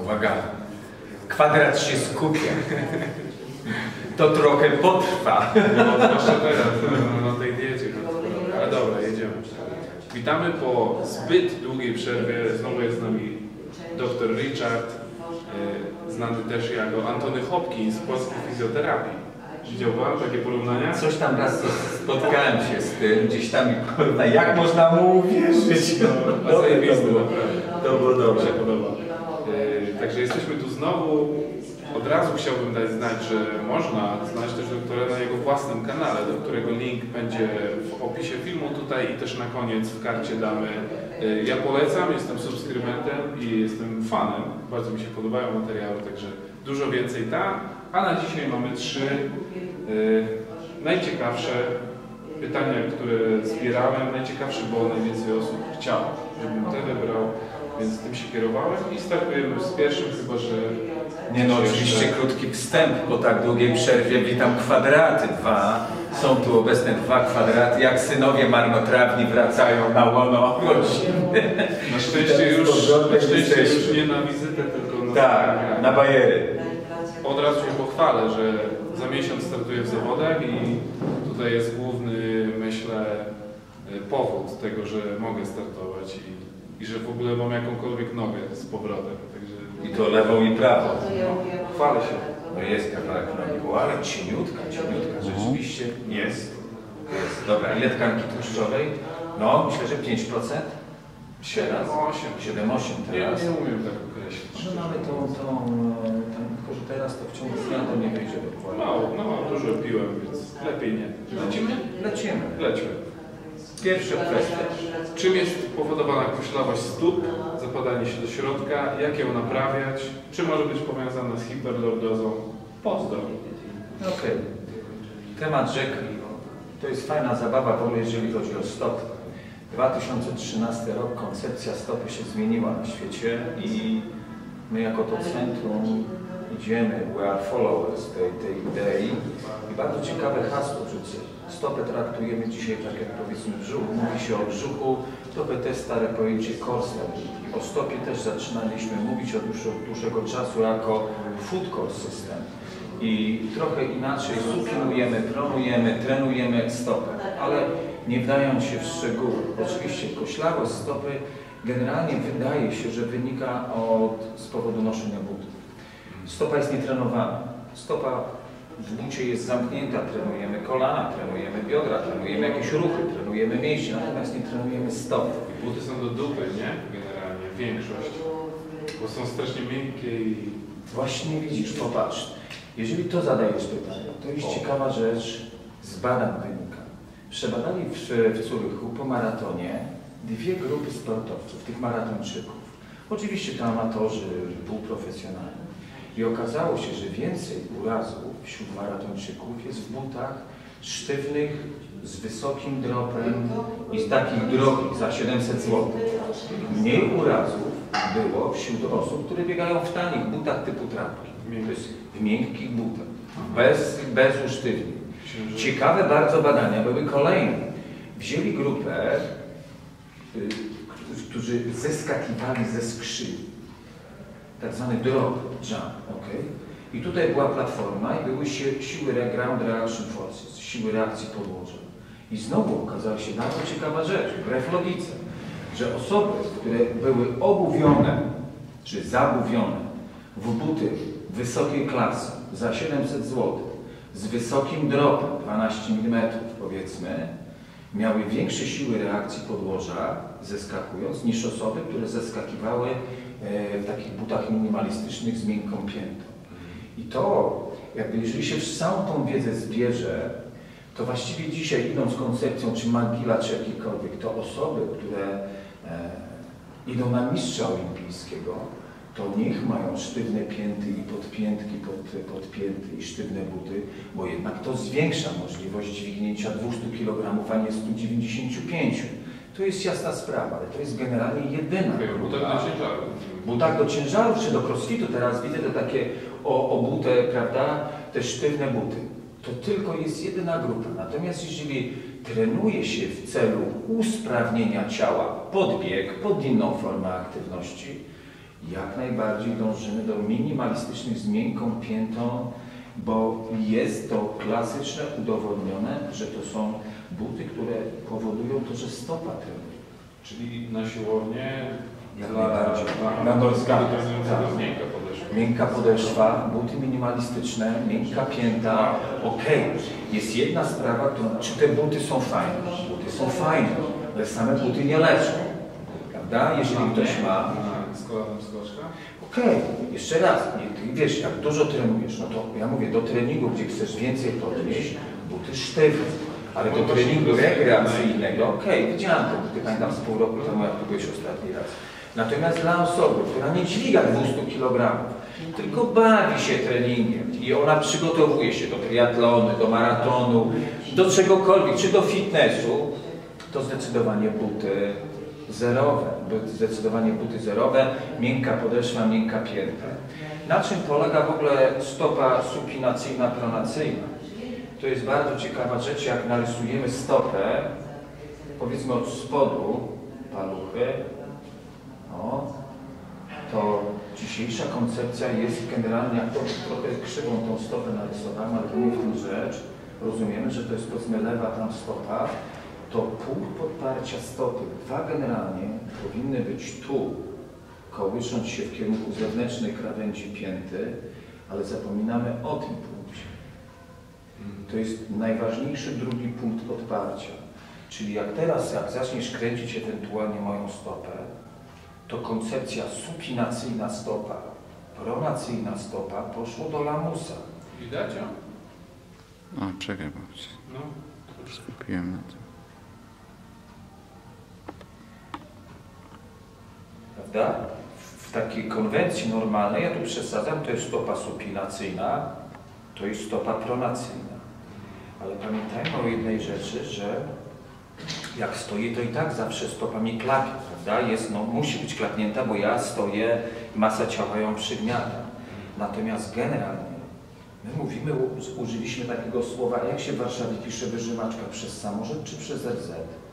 uwaga, kwadrat się skupia. To trochę potrwa. No, zwłaszcza teraz, na tej diecie. Ale dobra, jedziemy. Witamy po zbyt długiej przerwie. Znowu jest z nami dr Richard, znany też jako Antony Hopkins z polskiej fizjoterapii. Widział pan takie porównania? Coś tam raz spotkałem się z tym, gdzieś tam, kurwa, jak można mu uwierzyć? No, zajebiste, naprawdę. To było dobrze. Mi się podoba. Także jesteśmy tu znowu. Od razu chciałbym dać znać, że można znaleźć też doktora na jego własnym kanale, do którego link będzie w opisie filmu tutaj i też na koniec w karcie damy. Ja polecam, jestem subskrybentem i jestem fanem. Bardzo mi się podobają materiały, także dużo więcej tam. A na dzisiaj mamy 3 najciekawsze pytania, które zbierałem. Najciekawsze, bo najwięcej osób chciało, żebym te wybrał, więc tym się kierowałem i startujemy z pierwszym, chyba że... Nie no, oczywiście krótki wstęp po tak długiej przerwie. Witam kwadraty 2. Są tu obecne 2 kwadraty. Jak synowie marnotrawni wracają na łono rodziny. Na szczęście już nie na wizytę, tylko na... Tak, na bajery. Od razu się pochwalę, że za miesiąc startuję w zawodach i tutaj jest główny, myślę, powód tego, że mogę startować i że w ogóle mam jakąkolwiek nogę z powrotem. Także... I to lewą i prawą. No, chwalę się. No jest kawałek nogi, ale cieniutka, rzeczywiście jest. Dobra, ile tkanki tłuszczowej? No, myślę, że 5%. 7, 8 teraz. Nie umiem tak określić. No mamy tylko że teraz to w ciągu dnia to nie wyjdzie dokładnie. No, dużo piłem, więc lepiej nie. Lecimy? Lecimy. Lećmy. Pierwsza kwestia. Czym jest powodowana koślawość stóp, zapadanie się do środka, jak ją naprawiać, czy może być powiązana z hiperlordozą? Pozdro. Okej. Temat rzek to jest fajna zabawa w ogóle, jeżeli chodzi o stopy. 2013 rok, koncepcja stopy się zmieniła na świecie i my jako to centrum idziemy, we are followers tej idei i bardzo ciekawe hasło, że stopę traktujemy dzisiaj tak jak powiedzmy brzuch. Mówi się o brzuchu, to te stare pojęcie core stability. O stopie też zaczynaliśmy mówić od dłuższego czasu jako foot core system. I trochę inaczej supinujemy, promujemy, trenujemy stopę, ale nie wdając się w szczegóły. Oczywiście koślawość stopy generalnie wydaje się, że wynika z powodu noszenia butów. Stopa jest nietrenowana. Stopa w bucie jest zamknięta, trenujemy kolana, trenujemy biodra, trenujemy jakieś ruchy, trenujemy mięśnie, natomiast nie trenujemy stopy. Buty są do dupy, nie? Generalnie, większość. Bo są strasznie miękkie i... Właśnie widzisz, popatrz. Jeżeli to zadajesz pytanie, to jest ciekawa rzecz, z badań wynika. Przebadali w Zurychu po maratonie 2 grupy sportowców, tych maratończyków. Oczywiście to amatorzy, półprofesjonalni. I okazało się, że więcej urazów wśród maratończyków jest w butach sztywnych, z wysokim dropem i z takich drogich za 700 zł. Mniej urazów było wśród osób, które biegają w tanich butach typu trapki. To jest w miękkich butach, bez usztywnień. Ciekawe bardzo badania były kolejne. Wzięli grupę, którzy zeskakiwali ze skrzyni, tak zwany drop jump, okay? I tutaj była platforma i były siły ground reaction forces, siły reakcji podłoża. I znowu okazała się bardzo ciekawa rzecz, wbrew logice, że osoby, które były obuwione, czy zabuwione w buty wysokiej klasy za 700 zł, z wysokim dropem, 12 mm powiedzmy, miały większe siły reakcji podłoża zeskakując, niż osoby, które zeskakiwały w takich butach minimalistycznych z miękką piętą. I to, jakby jeżeli się całą tą wiedzę zbierze, to właściwie dzisiaj idąc koncepcją, czy Magila, czy jakikolwiek, to osoby, które idą na mistrza olimpijskiego, to niech mają sztywne pięty i podpiętki, podpięty i sztywne buty, bo jednak to zwiększa możliwość dźwignięcia 200 kg, a nie 195. To jest jasna sprawa, ale to jest generalnie jedyna Butach do ciężaru. Butach do ciężarów czy do crossfitu, teraz widzę to takie obute, prawda, te sztywne buty. To tylko jest jedyna grupa. Natomiast jeżeli trenuje się w celu usprawnienia ciała pod bieg, pod inną formę aktywności, Jak najbardziej dążymy do minimalistycznych z miękką piętą, bo jest to klasyczne, udowodnione, że to są buty, które powodują to, że stopa trenuje. Czyli na siłownię Jak dla najbardziej. na Norska. trenującego miękka podeszwa. Miękka podeszwa, buty minimalistyczne, miękka pięta. Okej, jest jedna sprawa, czy te buty są fajne? Buty są fajne, ale same buty nie leczą. Prawda? Jeżeli ktoś ma... Z kolanem skoczka? Okej, jeszcze raz, ty wiesz, jak dużo trenujesz, no to ja mówię, do treningu, gdzie chcesz więcej podnieść, buty sztywne. Ale do treningu rekreacyjnego, okej, widziałem te buty, pamiętam z pół roku temu, jak tu byłeś ostatni raz. Natomiast dla osoby, która nie dźwiga 200 kg, tylko bawi się treningiem i ona przygotowuje się do triatlonu, do maratonu, do czegokolwiek, czy do fitnessu, to zdecydowanie buty zerowe. Zdecydowanie buty zerowe, miękka podeszwa, miękka pięta. Na czym polega w ogóle stopa supinacyjna, pronacyjna? To jest bardzo ciekawa rzecz, jak narysujemy stopę, powiedzmy od spodu paluchy, to dzisiejsza koncepcja jest generalnie, jak to trochę krzywą tą stopę narysowałem, ale to nie w tym rzecz. Rozumiemy, że to jest powiedzmy lewa tam stopa, to punkt podparcia stopy, dwa generalnie powinny być tu, kołysząc się w kierunku zewnętrznej krawędzi pięty, ale zapominamy o tym punkcie. To jest najważniejszy drugi punkt podparcia. Czyli jak teraz, jak zaczniesz kręcić ewentualnie moją stopę, to koncepcja supinacyjna stopa, pronacyjna stopa poszło do lamusa. Widać ją? O, czekaj, bo No. skupiłem na tym. Prawda? W takiej konwencji normalnej, ja tu przesadzam, to jest stopa supinacyjna, to jest stopa pronacyjna. Ale pamiętajmy o jednej rzeczy, że jak stoję, to i tak zawsze stopa mi klapie, prawda? Jest, no, musi być klapnięta, bo ja stoję, masa ciała ją przygniata. Natomiast generalnie my mówimy, użyliśmy takiego słowa, jak się w Warszawie pisze wyżymaczka, przez samorzek czy przez RZ?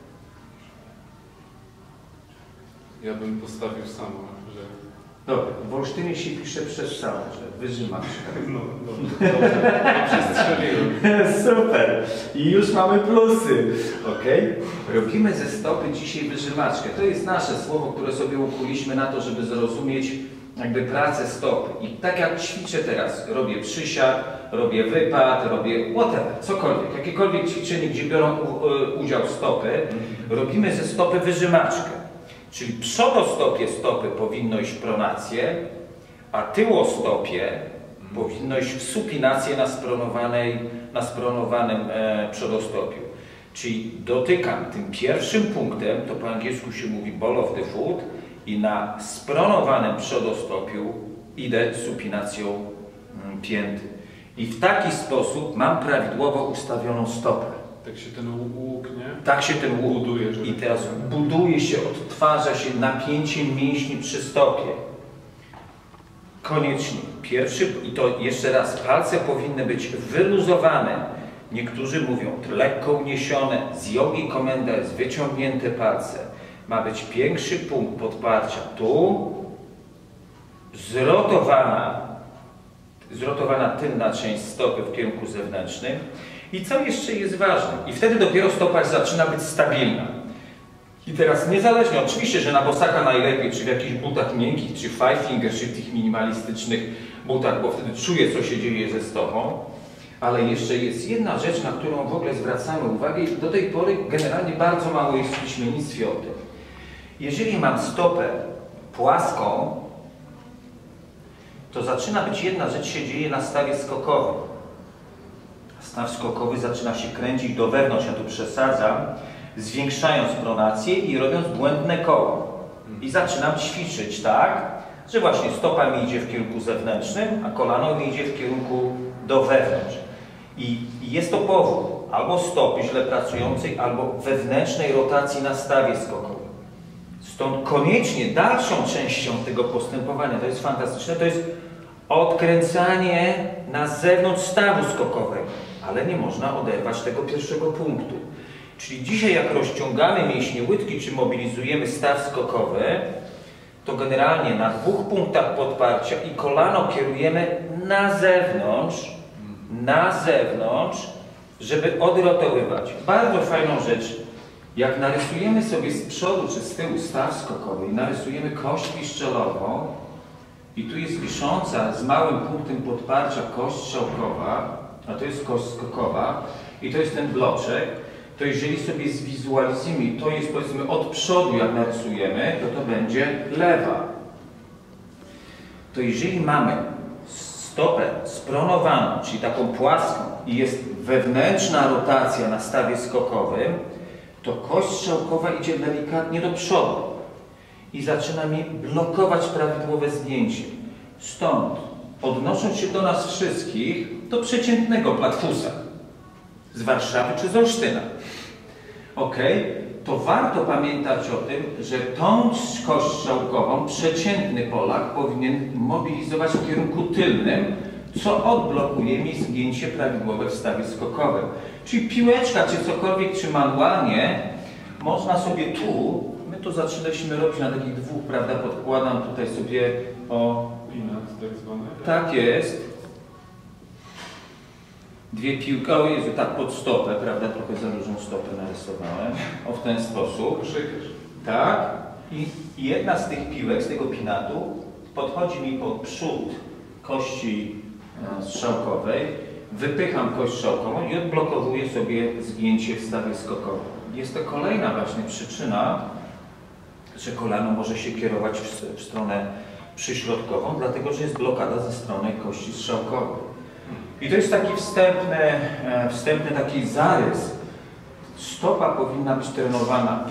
Ja bym postawił samo, że... Dobra, w Olsztynie się pisze przez samorzek, wyżymaczka. No, dobrze, przestrzeliłem. Super! I już mamy plusy, ok? Robimy ze stopy dzisiaj wyżymaczkę. To jest nasze słowo, które sobie ukuliśmy na to, żeby zrozumieć jakby pracę stopy. I tak jak ćwiczę teraz, robię przysiad, robię wypad, robię whatever, cokolwiek, jakiekolwiek ćwiczenie, gdzie biorą udział stopy, robimy ze stopy wyżymaczkę. Czyli przodostopie stopy powinno iść w pronację, a tyłostopie powinno iść w supinację na spronowanym przodostopiu. Czyli dotykam tym pierwszym punktem, to po angielsku się mówi ball of the foot, i na spronowanym przodostopiu idę supinacją pięty. I w taki sposób mam prawidłowo ustawioną stopę. Tak się ten łuk, nie? Tak się ten łuk buduje. I teraz buduje się, odtwarza się napięcie mięśni przy stopie. Koniecznie. Pierwszy, i to jeszcze raz, palce powinny być wyluzowane. Niektórzy mówią lekko uniesione, z jogi komenda jest wyciągnięte palce. Ma być większy punkt podparcia tu, zrotowana tylna część stopy w kierunku zewnętrznym. I co jeszcze jest ważne? I wtedy dopiero stopa zaczyna być stabilna. I teraz niezależnie, oczywiście, że na bosaka najlepiej, czy w jakichś butach miękkich, czy five finger, czy w tych minimalistycznych butach, bo wtedy czuję, co się dzieje ze stopą. Ale jeszcze jest jedna rzecz, na którą w ogóle zwracamy uwagę i do tej pory generalnie bardzo mało jest w piśmiennictwie o tym. Jeżeli mam stopę płaską, to zaczyna być jedna rzecz, się dzieje na stawie skokowym. Staw skokowy zaczyna się kręcić do wewnątrz, ja tu przesadzam, zwiększając pronację i robiąc błędne koło. I zaczynam ćwiczyć tak, że właśnie stopa mi idzie w kierunku zewnętrznym, a kolano mi idzie w kierunku do wewnątrz. I jest to powód albo stopy źle pracującej, albo wewnętrznej rotacji na stawie skokowym. Stąd koniecznie dalszą częścią tego postępowania, to jest fantastyczne, to jest odkręcanie na zewnątrz stawu skokowego, ale nie można oderwać tego pierwszego punktu. Czyli dzisiaj jak rozciągamy mięśnie łydki, czy mobilizujemy staw skokowy, to generalnie na 2 punktach podparcia i kolano kierujemy na zewnątrz, żeby odrotowywać. Bardzo fajną rzecz, jak narysujemy sobie z przodu czy z tyłu staw skokowy i narysujemy kość piszczelową i tu jest wisząca z małym punktem podparcia kość strzałkowa, a to jest kość skokowa i to jest ten bloczek, to jeżeli sobie zwizualizujemy, to jest powiedzmy od przodu jak narysujemy, to będzie lewa. To jeżeli mamy stopę spronowaną, czyli taką płaską i jest wewnętrzna rotacja na stawie skokowym, to kość strzałkowa idzie delikatnie do przodu i zaczyna mi blokować prawidłowe zgięcie. Stąd, odnosząc się do nas wszystkich, do przeciętnego platfusa z Warszawy czy z Olsztyna, ok? To warto pamiętać o tym, że tą kość strzałkową przeciętny Polak powinien mobilizować w kierunku tylnym, co odblokuje mi zgięcie prawidłowe w stawie skokowym. Czyli piłeczka, czy cokolwiek, czy manualnie, można sobie tu, my to zaczynaliśmy robić na takich 2, prawda, podkładam tutaj sobie o... Pinat tak zwany. Tak jest. 2 piłki, o Jezu, tak pod stopę, prawda, trochę za dużą stopę narysowałem, o w ten sposób. Tak. I jedna z tych piłek, z tego pinatu, podchodzi mi pod przód kości strzałkowej, wypycham kość strzałkową i odblokowuję sobie zgięcie w stawie skokowym. Jest to kolejna właśnie przyczyna, że kolano może się kierować w stronę przyśrodkową, dlatego że jest blokada ze strony kości strzałkowej. I to jest taki wstępny taki zarys. Stopa powinna być trenowana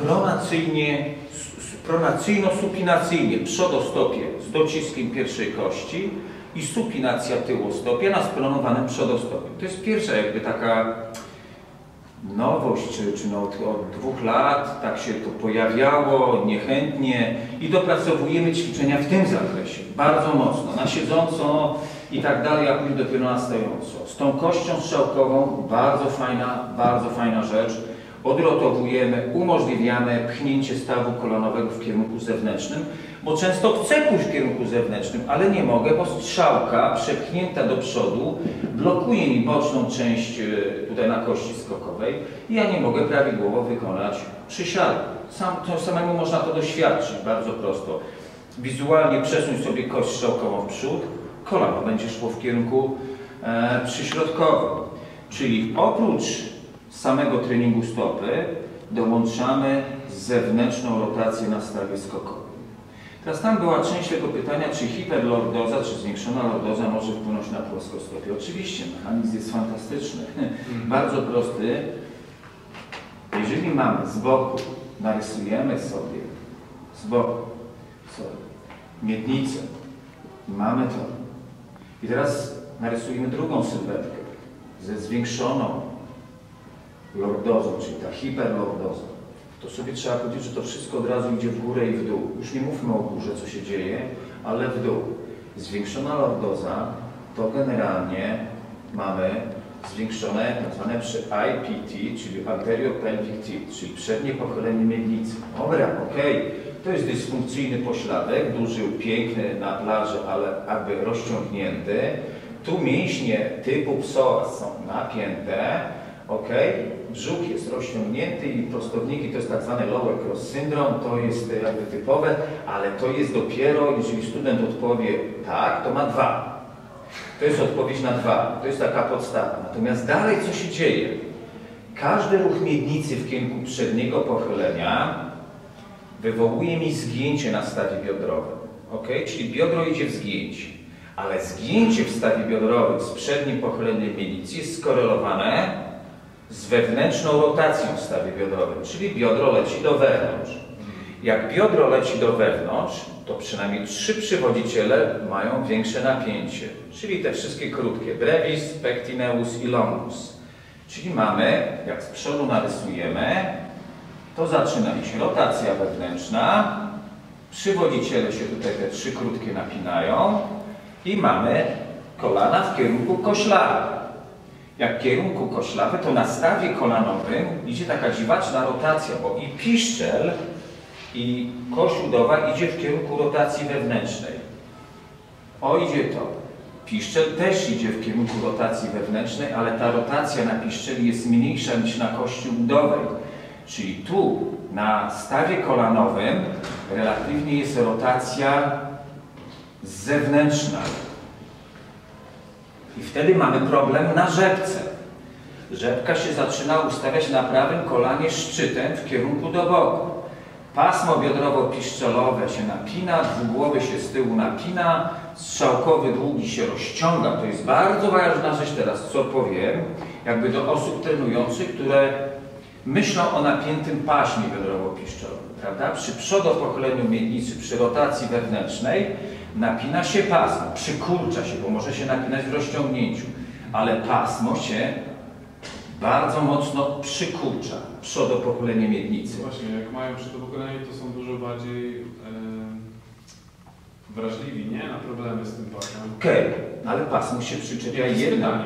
pronacyjno-supinacyjnie, przodostopie z dociskiem pierwszej kości i supinacja tyłostopia na spronowanym przodostopie. To jest pierwsza jakby taka nowość, czy no od 2 lat tak się to pojawiało niechętnie i dopracowujemy ćwiczenia w tym zakresie bardzo mocno, na siedząco i tak dalej, a później dopiero na stojąco. Z tą kością strzałkową bardzo fajna rzecz. Odrotowujemy, umożliwiamy pchnięcie stawu kolanowego w kierunku zewnętrznym, bo często chcę pójść w kierunku zewnętrznym, ale nie mogę, bo strzałka przepchnięta do przodu blokuje mi boczną część tutaj na kości skokowej i ja nie mogę prawidłowo wykonać przysiadu. Samemu można to doświadczyć bardzo prosto. Wizualnie przesuń sobie kość strzałkową w przód, kolano będzie szło w kierunku przyśrodkowym. Czyli oprócz samego treningu stopy dołączamy zewnętrzną rotację na stawie skokowym. Teraz tam była część tego pytania, czy hiperlordoza, czy zwiększona lordoza może wpłynąć na płaskostopię. Oczywiście, mechanizm jest fantastyczny, bardzo prosty. Jeżeli mamy z boku, narysujemy sobie z boku miednicę, mamy to. I teraz narysujemy drugą sylwetkę ze zwiększoną lordozą, czyli ta hiperlordoza. To sobie trzeba powiedzieć, że to wszystko od razu idzie w górę i w dół. Już nie mówmy o górze, co się dzieje, ale w dół. Zwiększona lordoza to generalnie mamy zwiększone tzw. IPT, czyli anterior pelvic tilt, czyli przednie pochylenie miednicy. Dobra, okej. To jest dysfunkcyjny pośladek, duży, piękny na plaży, ale jakby rozciągnięty. Tu mięśnie typu psoas są napięte, brzuch jest rozciągnięty i prostowniki to jest tak zwany lower cross syndrome, to jest jakby typowe, ale to jest dopiero, jeżeli student odpowie tak, to ma 2. To jest odpowiedź na 2, to jest taka podstawa. Natomiast dalej co się dzieje? Każdy ruch miednicy w kierunku przedniego pochylenia wywołuje mi zgięcie na stawie biodrowym, czyli biodro idzie w zgięcie, ale zgięcie w stawie biodrowym z przednim pochyleniem miednicy jest skorelowane z wewnętrzną rotacją w stawie biodrowym, czyli biodro leci do wewnątrz. Jak biodro leci do wewnątrz, to przynajmniej 3 przywodziciele mają większe napięcie, czyli te wszystkie krótkie, brevis, pectineus i longus. Czyli mamy, jak z przodu narysujemy, to zaczyna iść rotacja wewnętrzna, przywodziciele się tutaj te 3 krótkie napinają i mamy kolana w kierunku koślawy. Jak w kierunku koślawy, to na stawie kolanowym idzie taka dziwaczna rotacja, bo i piszczel, I kość udowa idzie w kierunku rotacji wewnętrznej. O, idzie to. Piszczel też idzie w kierunku rotacji wewnętrznej, ale ta rotacja na piszczeli jest mniejsza niż na kości udowej. Czyli tu, na stawie kolanowym, relatywnie jest rotacja zewnętrzna. I wtedy mamy problem na rzepce. Rzepka się zaczyna ustawiać na prawym kolanie szczytem w kierunku do boku. Pasmo biodrowo-piszczelowe się napina, dwugłowy się z tyłu napina, strzałkowy długi się rozciąga. To jest bardzo ważna rzecz teraz, co powiem, jakby do osób trenujących, które myślą o napiętym paśmie biodrowo-piszczelowym, prawda? Przy przodopochyleniu miednicy, przy rotacji wewnętrznej napina się pasmo, przykurcza się, bo może się napinać w rozciągnięciu, ale pasmo się bardzo mocno przykurcza, przodopochylenie miednicy. Właśnie, jak mają przodopochylenie, to są dużo bardziej wrażliwi, nie? Na problemy z tym pasmem. Okej, ale pasmo się przyczepia jednak.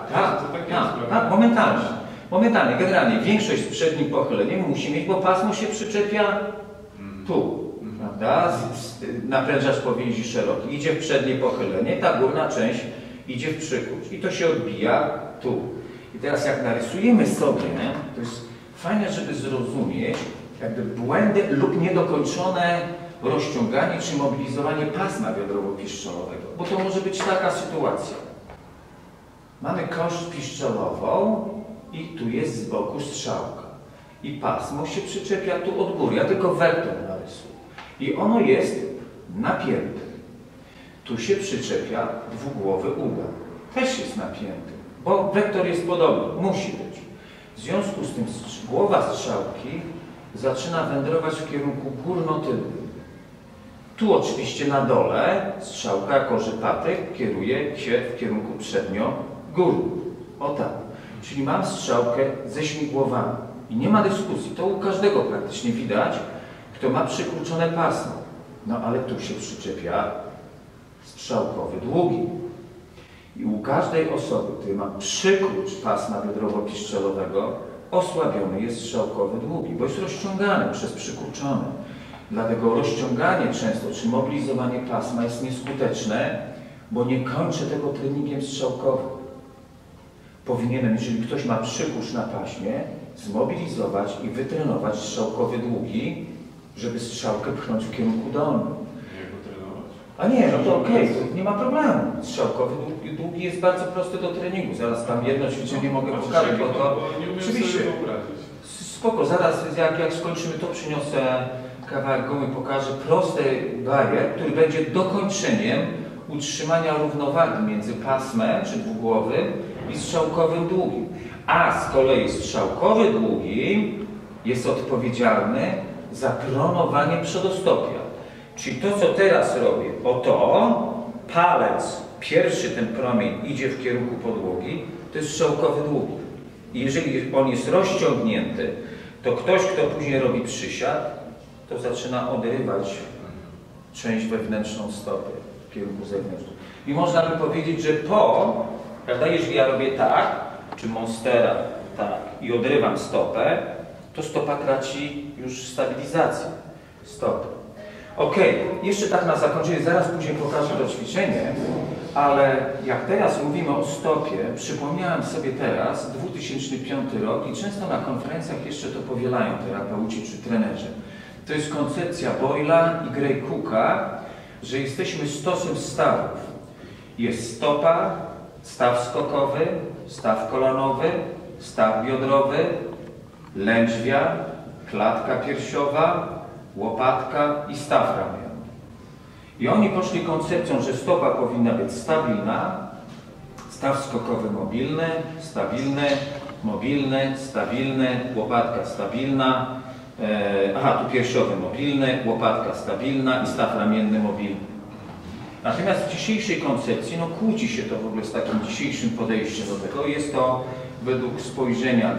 Tak, momentalnie. Generalnie większość z przednim pochyleniem musi mieć, bo pasmo się przyczepia tu, prawda? Naprężacz powięzi szeroki. Idzie w przednie pochylenie, ta górna część idzie w przykurcz i to się odbija tu. I teraz jak narysujemy sobie, to jest fajne, żeby zrozumieć jakby błędy lub niedokończone rozciąganie czy mobilizowanie pasma biodrowo-piszczelowego, bo to może być taka sytuacja. Mamy kość piszczelową i tu jest z boku strzałka. I pasmo się przyczepia tu od góry. Ja tylko wektor narysuję. I ono jest napięte. Tu się przyczepia dwugłowy ugan. Też jest napięty, bo wektor jest podobny. Musi być. W związku z tym głowa strzałki zaczyna wędrować w kierunku górno-tylnym. Tu oczywiście na dole strzałka jako żypatek kieruje się w kierunku przednio-górnym. O tak. Czyli mam strzałkę ze śmigłowami. I nie ma dyskusji. To u każdego praktycznie widać, kto ma przykurczone pasmo. No ale tu się przyczepia strzałkowy długi. I u każdej osoby, która ma przykurcz pasma biodrowo-piszczelowego, osłabiony jest strzałkowy długi, bo jest rozciągany przez przykurczone. Dlatego rozciąganie często, czy mobilizowanie pasma jest nieskuteczne, bo nie kończę tego treningiem strzałkowym. Powinienem, jeżeli ktoś ma przykurcz na paśmie, zmobilizować i wytrenować strzałkowy długi, żeby strzałkę pchnąć w kierunku dolnym. Jak go trenować? A nie, no to okej, to nie ma problemu. Strzałkowy długi jest bardzo prosty do treningu. Zaraz tam jedno ćwiczenie mogę pokazać, bo to oczywiście spoko, zaraz jak skończymy to, przyniosę kawałek gumy, pokażę prosty barier, który będzie dokończeniem utrzymania równowagi między pasmem, czy dwugłowym, i strzałkowym długim. A z kolei strzałkowy długi jest odpowiedzialny za pronowanie przedostopia. Czyli to, co teraz robię, oto palec, pierwszy ten promień idzie w kierunku podłogi, to jest strzałkowy długi. I jeżeli on jest rozciągnięty, to ktoś, kto później robi przysiad, to zaczyna odrywać część wewnętrzną stopy w kierunku zewnętrznym. I można by powiedzieć, że prawda, jeżeli ja robię tak, czy monstera tak i odrywam stopę, to stopa traci już stabilizację stopy. Ok, jeszcze tak na zakończenie, zaraz później pokażę to ćwiczenie, ale jak teraz mówimy o stopie, przypomniałem sobie teraz 2005 rok i często na konferencjach jeszcze to powielają terapeuci czy trenerzy. To jest koncepcja Boyla i Gray Cooka, że jesteśmy stosem stawów. Jest stopa, staw skokowy, staw kolanowy, staw biodrowy, lędźwia, klatka piersiowa, łopatka i staw ramienny. I oni poszli koncepcją, że stopa powinna być stabilna, staw skokowy mobilny, stabilny, mobilny, stabilny, łopatka stabilna, tu piersiowy mobilny, łopatka stabilna i staw ramienny mobilny. Natomiast w dzisiejszej koncepcji, kłóci się to w ogóle z takim dzisiejszym podejściem do tego. Jest to według spojrzenia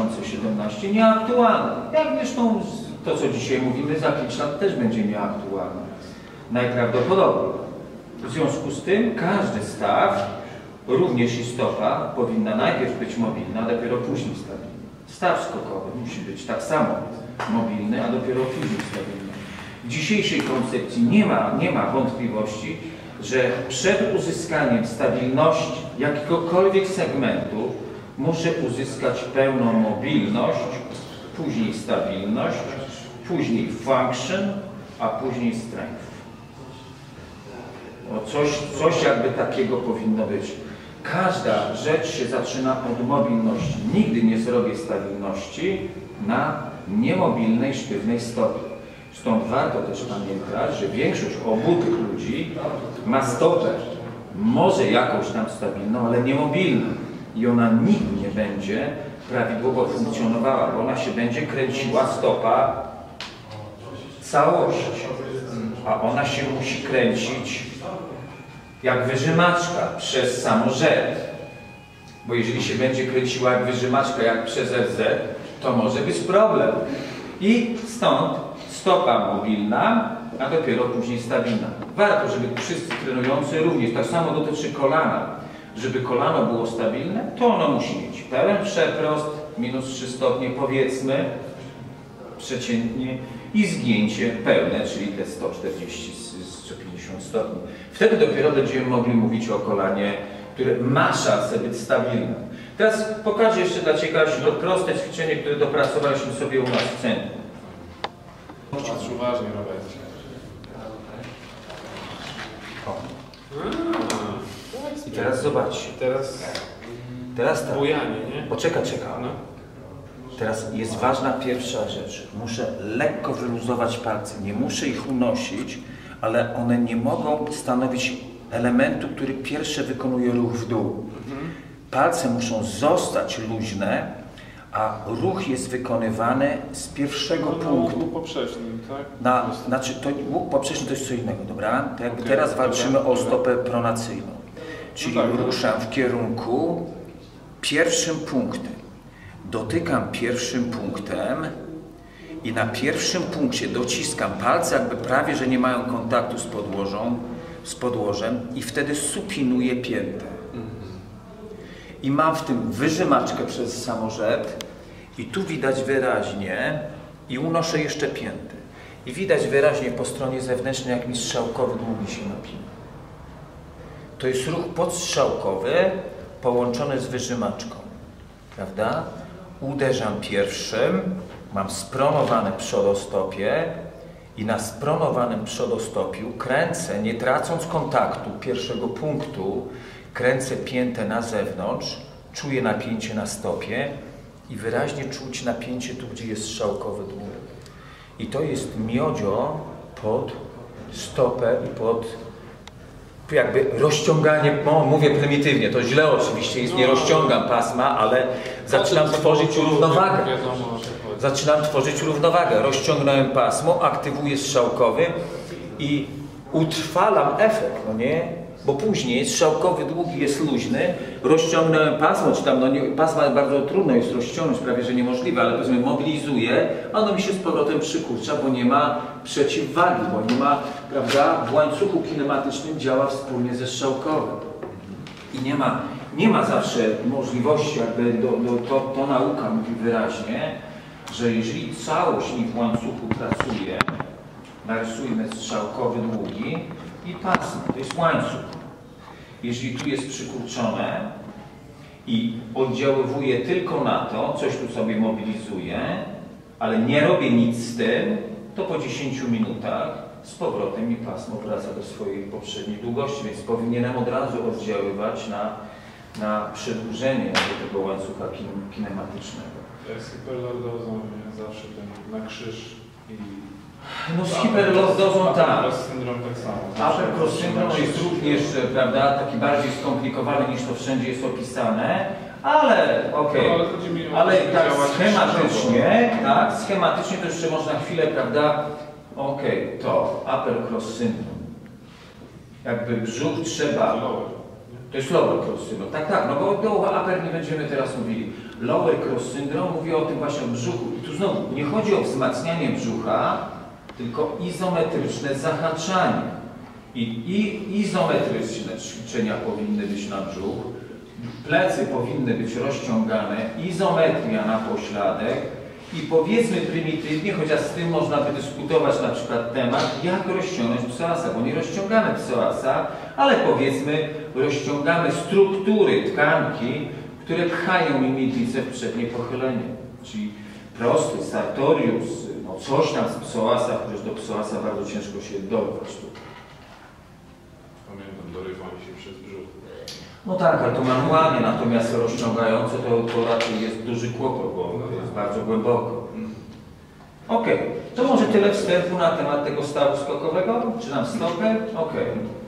2017 nieaktualne. Jak zresztą to, co dzisiaj mówimy, za 5 lat też będzie nieaktualne. Najprawdopodobniej. W związku z tym każdy staw, również i stopa, powinna najpierw być mobilna, a dopiero później stabilna. Staw skokowy musi być tak samo mobilny, a dopiero później stabilny. W dzisiejszej koncepcji nie ma wątpliwości, że przed uzyskaniem stabilności jakiegokolwiek segmentu muszę uzyskać pełną mobilność, później stabilność, później function, a później strength. No coś jakby takiego powinno być. Każda rzecz się zaczyna od mobilności. Nigdy nie zrobię stabilności na niemobilnej, sztywnej stopie. Stąd warto też pamiętać, że większość obutych ludzi ma stopę, może jakąś tam stabilną, ale niemobilną. I ona nigdy nie będzie prawidłowo funkcjonowała, bo ona się będzie kręciła stopa całość. A ona się musi kręcić jak wyżymaczka przez samorzęd. Bo jeżeli się będzie kręciła jak wyżymaczka, jak przez RZ, to może być problem. I stąd stopa mobilna, a dopiero później stabilna. Warto, żeby wszyscy trenujący również, tak samo dotyczy kolana, żeby kolano było stabilne, to ono musi mieć pełen przeprost, minus 3 stopnie powiedzmy, przeciętnie, i zgięcie pełne, czyli te 140-150 stopni. Wtedy dopiero będziemy mogli mówić o kolanie, które ma szansę być stabilne. Teraz pokażę jeszcze dla ciekawości to proste ćwiczenie, które dopracowaliśmy sobie u nas w centrum. Patrz uważnie, Robert. I teraz zobaczcie. Teraz tak. Bujanie, nie? Poczekaj. No. Teraz jest ważna pierwsza rzecz. Muszę lekko wyluzować palce. Nie muszę ich unosić, ale one nie mogą stanowić elementu, który pierwsze wykonuje ruch w dół. Palce muszą zostać luźne, a ruch jest wykonywany z pierwszego punktu. Łuk poprzeczny, tak? Znaczy, łuk poprzeczny to jest co innego, dobra? To jakby teraz walczymy o stopę pronacyjną. Czyli ruszam w kierunku pierwszym punktem. Dotykam pierwszym punktem i na pierwszym punkcie dociskam palce, jakby prawie, że nie mają kontaktu z podłożem i wtedy supinuję piętę. I mam w tym wyżymaczkę przez samorzęd i tu widać wyraźnie i unoszę jeszcze piętę. I widać wyraźnie po stronie zewnętrznej, jak mi strzałkowy długi się napina. To jest ruch podstrzałkowy połączony z wyżymaczką, prawda? Uderzam pierwszym, mam spronowane przodostopie i na spronowanym przodostopiu kręcę, nie tracąc kontaktu pierwszego punktu, kręcę piętę na zewnątrz, czuję napięcie na stopie i wyraźnie czuć napięcie tu, gdzie jest strzałkowy dług. I to jest miodzio pod stopę i pod jakby rozciąganie, mówię prymitywnie, to źle oczywiście jest, nie rozciągam pasma, ale zaczynam tworzyć równowagę. Zaczynam tworzyć równowagę. Rozciągnąłem pasmo, aktywuję strzałkowy i utrwalam efekt, no nie? Bo później strzałkowy długi jest luźny, rozciągnąłem pasmo, czy tam, pasma bardzo trudno jest rozciągnąć, prawie że niemożliwe, ale powiedzmy mobilizuję, ono mi się z powrotem przykurcza, bo nie ma przeciwwagi, bo nie ma, prawda, w łańcuchu kinematycznym działa wspólnie ze strzałkowym. I nie ma zawsze możliwości, jakby to nauka mówi wyraźnie, że jeżeli całość mi w łańcuchu pracuje, narysujmy strzałkowy długi, i pasmo, to jest łańcuch. Jeżeli tu jest przykurczone i oddziaływuje tylko na to, coś tu sobie mobilizuje, ale nie robię nic z tym, to po 10 minutach z powrotem mi pasmo wraca do swojej poprzedniej długości, więc powinienem od razu oddziaływać na przedłużenie tego łańcucha kinematycznego. To jest hiperlordozą, zawsze ten na krzyż i... No z hiperlordozą tak. Upper syndrom tak samo. Upper cross syndrom jest również, prawda, taki bardziej skomplikowany niż to wszędzie jest opisane, ale okej. Ale tak schematycznie to jeszcze można chwilę, prawda, to upper cross syndrom. Jakby brzuch trzeba. To jest lower cross syndrom. Tak, no bo do upper nie będziemy teraz mówili. Lower cross syndrom mówi o tym właśnie o brzuchu. I tu znowu nie chodzi o wzmacnianie brzucha, tylko izometryczne zahaczanie. I izometryczne ćwiczenia powinny być na brzuch, plecy powinny być rozciągane, izometria na pośladek I powiedzmy prymitywnie, chociaż z tym można by dyskutować na przykład temat, jak rozciągnąć psoasa, bo nie rozciągamy psoasa, ale powiedzmy rozciągamy struktury tkanki, które pchają mi miednicę w przednie pochylenie. Czyli prosty, sartorius, no coś tam z psoasa, chociaż do psoasa bardzo ciężko się dorwać. Pamiętam, dorywanie się przez brzuch. No tak, ale to manualnie, natomiast rozciągające to raczej jest duży kłopot, bo jest bardzo głęboko. Ok, to może tyle wstępu na temat tego stawu skokowego, czy nam stopę? Ok.